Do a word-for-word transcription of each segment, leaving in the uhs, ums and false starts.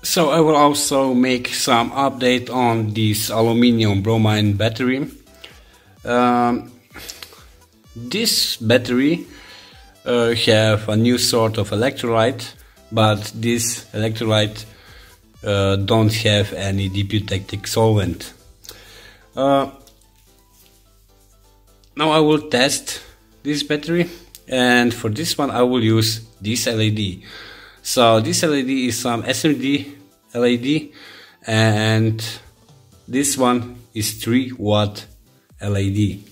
So I will also make some update on this aluminium bromine battery. Um, this battery uh, have a new sort of electrolyte, but this electrolyte uh, don't have any deputectic solvent. Uh, now I will test this battery, and for this one I will use this L E D. So this L E D is some S M D L E D, and this one is three watt L E D.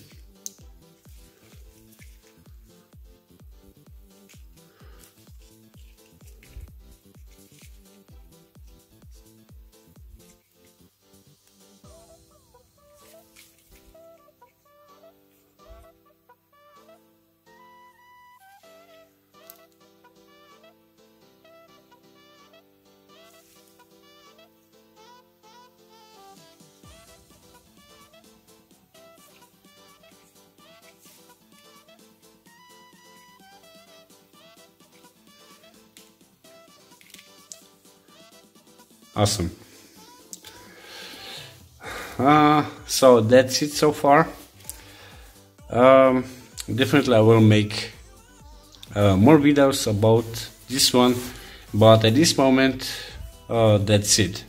Awesome. Uh, so that's it so far. Um, definitely I will make uh, more videos about this one, but at this moment uh, that's it.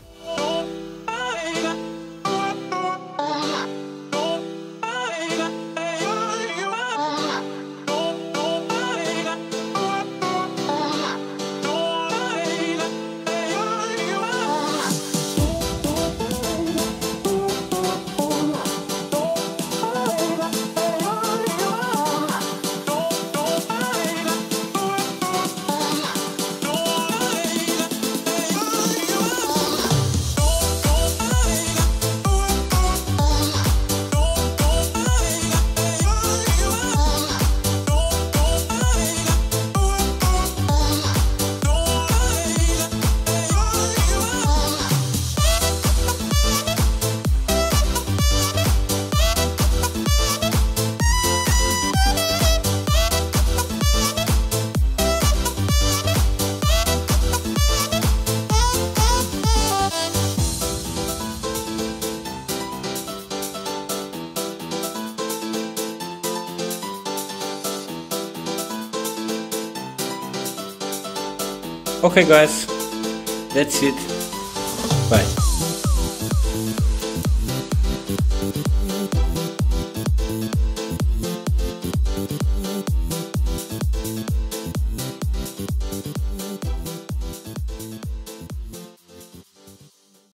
Okay guys, that's it. Bye.